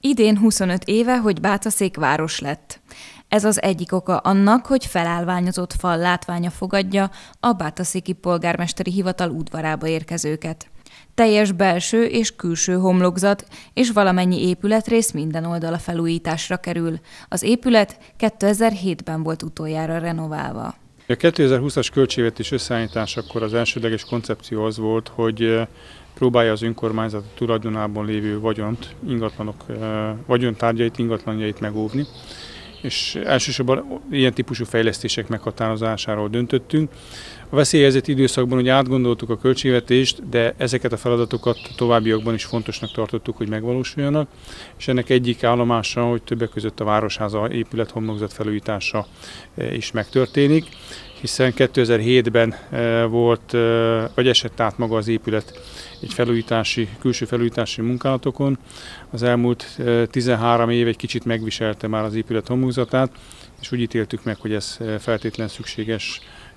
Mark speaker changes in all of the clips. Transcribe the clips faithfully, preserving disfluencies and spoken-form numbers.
Speaker 1: Idén huszonöt éve, hogy Bátaszék város lett. Ez az egyik oka annak, hogy felállványozott fal látványa fogadja a bátaszéki polgármesteri hivatal udvarába érkezőket. Teljes belső és külső homlokzat és valamennyi épületrész minden oldala felújításra kerül. Az épület kétezer-hétben volt utoljára renoválva.
Speaker 2: A kétezer-húszas költségvetés összeállításakor az elsődleges koncepció az volt, hogy próbálja az önkormányzat tulajdonában lévő vagyont, ingatlanok, vagyontárgyait, ingatlanjait megóvni. És elsősorban ilyen típusú fejlesztések meghatározásáról döntöttünk. A veszélyhelyzeti időszakban ugye átgondoltuk a költségvetést, de ezeket a feladatokat továbbiakban is fontosnak tartottuk, hogy megvalósuljanak, és ennek egyik állomása, hogy többek között a Városháza épület homlokzat felújítása is megtörténik, hiszen kétezer-hétben volt, vagy esett át maga az épület egy felújítási, külső felújítási munkálatokon. Az elmúlt tizenhárom év egy kicsit megviselte már az épület homlokzatát, és úgy ítéltük meg, hogy ez feltétlen szükséges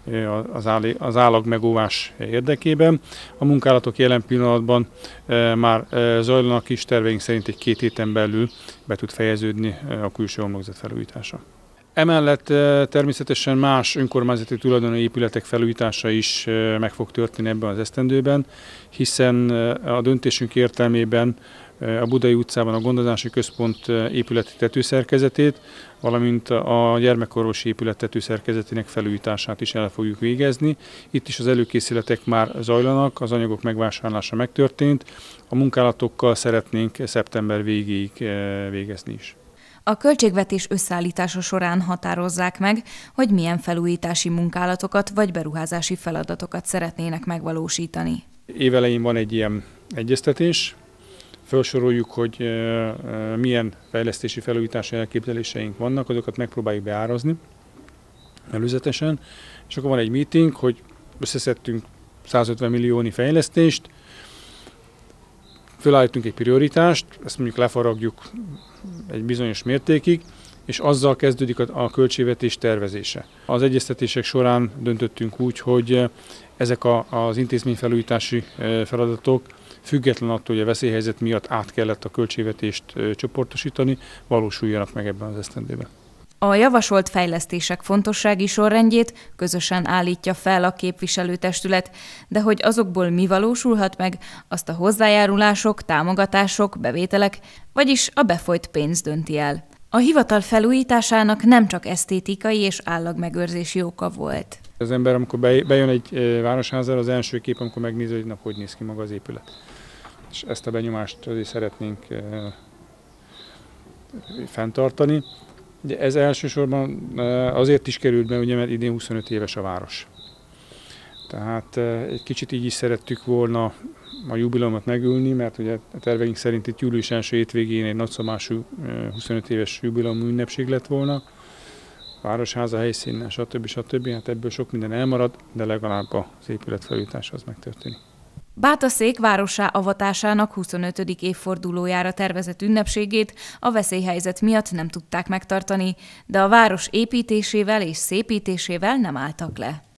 Speaker 2: az állag megóvás érdekében. A munkálatok jelen pillanatban már zajlanak is, terveink szerint egy két héten belül be tud fejeződni a külső homlokzat felújítása. Emellett természetesen más önkormányzati tulajdonú épületek felújítása is meg fog történni ebben az esztendőben, hiszen a döntésünk értelmében a Budai utcában a gondozási központ épületi tetőszerkezetét, valamint a gyermekorvosi épület tetőszerkezetének felújítását is el fogjuk végezni. Itt is az előkészületek már zajlanak, az anyagok megvásárlása megtörtént, a munkálatokkal szeretnénk szeptember végéig végezni is.
Speaker 1: A költségvetés összeállítása során határozzák meg, hogy milyen felújítási munkálatokat vagy beruházási feladatokat szeretnének megvalósítani.
Speaker 2: Évelején van egy ilyen egyeztetés, felsoroljuk, hogy milyen fejlesztési felújítási elképzeléseink vannak, azokat megpróbáljuk beárazni előzetesen, és akkor van egy meeting, hogy összeszedtünk százötven milliónyi fejlesztést, fölállítunk egy prioritást, ezt mondjuk lefaragjuk egy bizonyos mértékig, és azzal kezdődik a költségvetés tervezése. Az egyeztetések során döntöttünk úgy, hogy ezek az intézményfelújítási feladatok független attól, hogy a veszélyhelyzet miatt át kellett a költségvetést csoportosítani, valósuljanak meg ebben az esztendőben.
Speaker 1: A javasolt fejlesztések fontossági sorrendjét közösen állítja fel a képviselőtestület, de hogy azokból mi valósulhat meg, azt a hozzájárulások, támogatások, bevételek, vagyis a befolyt pénz dönti el. A hivatal felújításának nem csak esztétikai és állagmegőrzési oka volt.
Speaker 2: Az ember, amikor bejön egy városházára, az első kép, amikor megnézi, hogy na, hogy néz ki maga az épület. És ezt a benyomást azért szeretnénk fenntartani. Ugye ez elsősorban azért is került be, ugye, mert idén huszonöt éves a város. Tehát egy kicsit így is szerettük volna a jubileumot megülni, mert ugye a terveink szerint itt július első hétvégén egy nagyszabású huszonöt éves jubileum ünnepség lett volna. Városháza helyszínen, stb. stb. Hát ebből sok minden elmarad, de legalább az épület felújítása az megtörténik.
Speaker 1: Bátaszék várossá avatásának huszonötödik évfordulójára tervezett ünnepségét a veszélyhelyzet miatt nem tudták megtartani, de a város építésével és szépítésével nem álltak le.